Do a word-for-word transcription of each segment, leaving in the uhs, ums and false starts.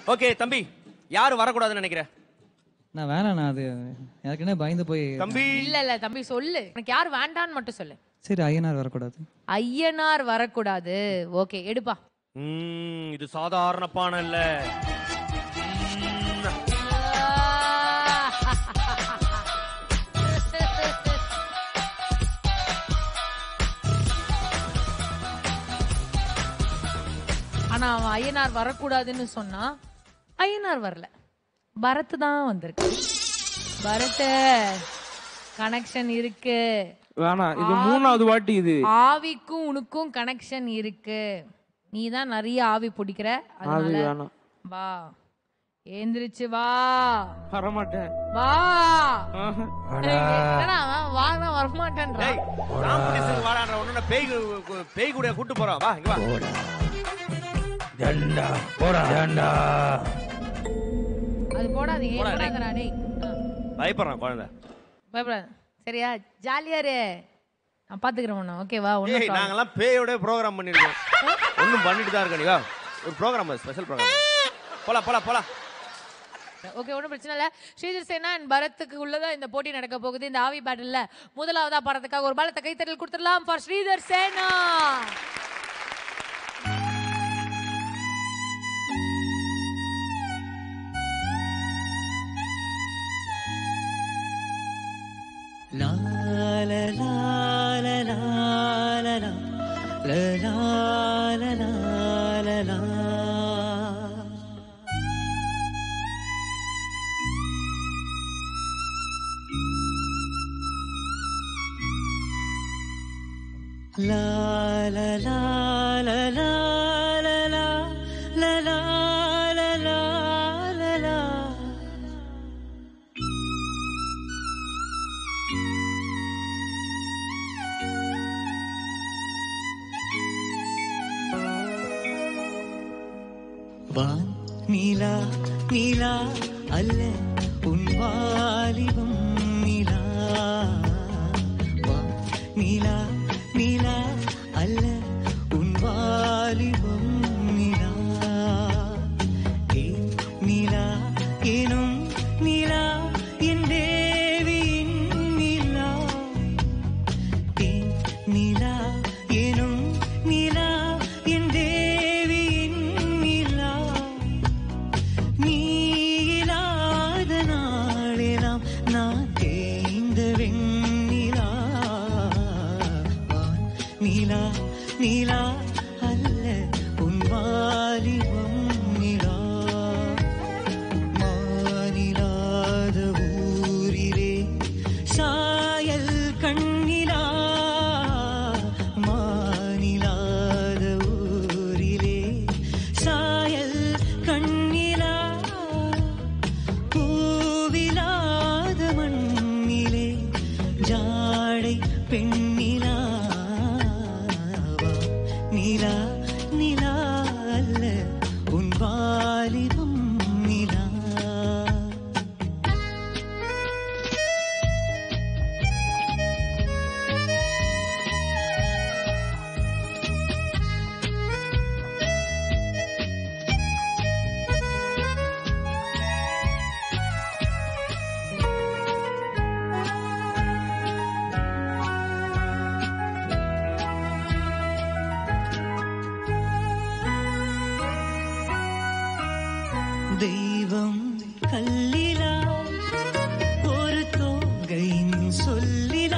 Okay தம்பி, யாரு வரக்கூடாதுன்னு நினைக்கிறேன்? நான் வேணாண்ணா, அது எனக்கு என்ன பயந்து போய். தம்பி இல்ல இல்ல தம்பி சொல்லு, எனக்கு யார் வேண்டான்னு மட்டும் சொல்லு. சரி, ஐயனார் வரக்கூடாது. ஐயனார் வரக்கூடாது. ஓகே எடுப்பா. ம் இது சாதாரண பானை இல்ல. ஆனா அவன் ஐயனார் வரக்கூடாதுன்னு சொன்னா ஐயனார் வரல, பரத் தான் வந்திருக்கு. பரத் கனெக்ஷன் இருக்கு. வேணா, இது மூணாவது வாட்டி. இது ஆவிக்கும் உனக்கும் கனெக்ஷன் இருக்கு. நீ தான் நிறைய ஆவி பிடிக்கிற, அதனால வா, ஏந்திரிச்சு வா. வரமாட்டேன். வா வா வரமாட்டேன். பேய் பேய் கூட கூட்டு போறோம். வா இங்க வா. ஜண்டா போடா ஜண்டா. அது போடாதீங்க, போடாதடா டேய். பயப்படுறான் குழந்தை. பயப்படாத சரியா, ஜாலியா இரு, நான் பாத்துக்கிறேன் உன்னை. ஓகேவா? ஏய் நாங்கலாம் பேயோட ப்ரோகிராம் பண்ணிருக்கோம். ஒண்ணும் பண்ணிட்டு தான் இருக்க. நீ வா, ஒரு ப்ரோகிராம், ஸ்பெஷல் ப்ரோகிராம். போல போல போல. ஓகே, ஒன்றும் பிரச்சனை இல்லை. ஸ்ரீதர் சேனா அண்ட் பரத்துக்கு உள்ளதான் இந்த போட்டி நடக்க போகுது. இந்த ஆவி பேட்டில் முதலாவதா பரத்துக்காக ஒரு பலத்த கைத்தட்டல் கொடுத்துடலாம் for Sridhar Sena. La la la la la la la la la la la la. La la la la la la la la la la la la. வான் நீலா நீலா அல்ல உன் வாலிபம் நீலா. வான் நீலா நீலா அல்ல உன் வாலிபம் நீலா. ஏன் நீலா ஏனும் நீலா என் தேவியின் நீலா. ஏன் நீலா ஏனும் நீலா என் தேவியின் நீலா. நீ இல்லாத நாளெல்லாம் நான் தேய்ந்த வெண்ணிலா. நீலா நீலா அல்ல உன் வாலிபம் நீலா. மானிலாத ஊரிலே சாயல் கண்ணிலா. மானிலாத ஊரிலே சாயல் கண்ணிலா. பூவிலாத மண்ணிலே ஜாடை பெண்ணிலா. நீலா நீலா அல்ல உன் வாலிபம் நீலா. தெய்வம் கல்லிலா ஒரு தோகையின் சொல்லிலா.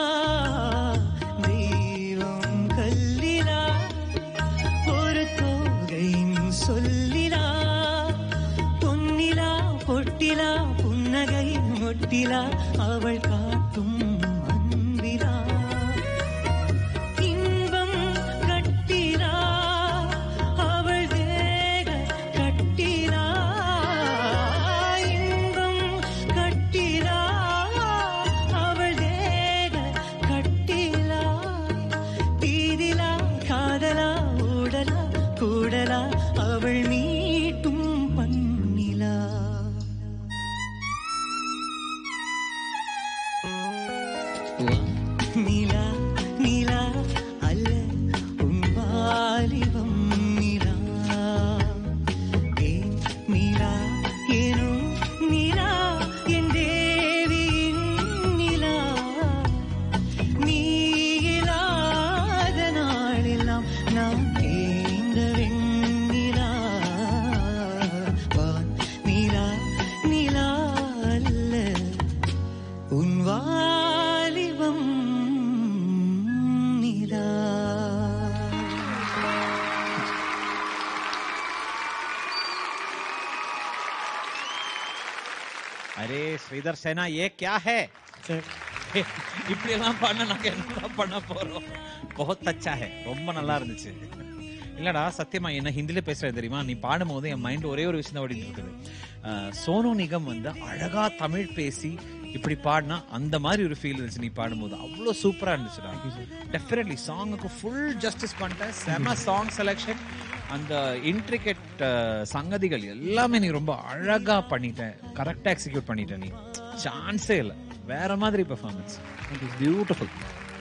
தெய்வம் கல்லிலா ஒரு தோகையின் சொல்லிலா. பொன்னிலா பொட்டிலா புன்னகை மொட்டிலா அவள் காட்டும் அன்பிலா. இன்பம் கட்டிலா அவள் தேக கட்டிலா. இன்பம் கட்டிலா அவள் தேக கட்டிலா. தீதிலா காதலா ஊடலா கூடலா அவள் மீட்டும் பண்ணிலா. அரே ஸ்ரீதர் சேனா ஏ क्या है இப்படி எல்லாம் பண்ண நாங்க என்ன பண்ண போறோம் बहुत अच्छा है ரொம்ப நல்லா இருந்துச்சு இல்லடா சத்தியமா என்ன ஹிந்தில பேசுறது தெரியுமா நீ பாடும்போது என் மைண்ட் ஒரே ஒரு விஷயம் தான் ஓடிட்டு இருக்குது சோனு நிகம் வந்து அழகா தமிழ் பேசி இப்படி பாடினா அந்த மாதிரி ஒரு ஃபீல் இருந்துச்சு நீ பாடும்போது அவ்வளோ சூப்பரா இருந்துச்சுடா டெஃபினெட்லி சாங்குக்கு ஃபுல் ஜஸ்டிஸ் பண்ணிட்டேன் செம சாங் செலெக்ஷன் அந்த இன்ட்ரிகேட் சங்கதிகள் எல்லாமே நீ ரொம்ப அழகா பண்ணிட்டேன் கரெக்டா எக்ஸிக்யூட் பண்ணிட்ட நீ சான்ஸே இல்லை வேற மாதிரி பெர்ஃபார்மன்ஸ் பியூட்டிஃபுல்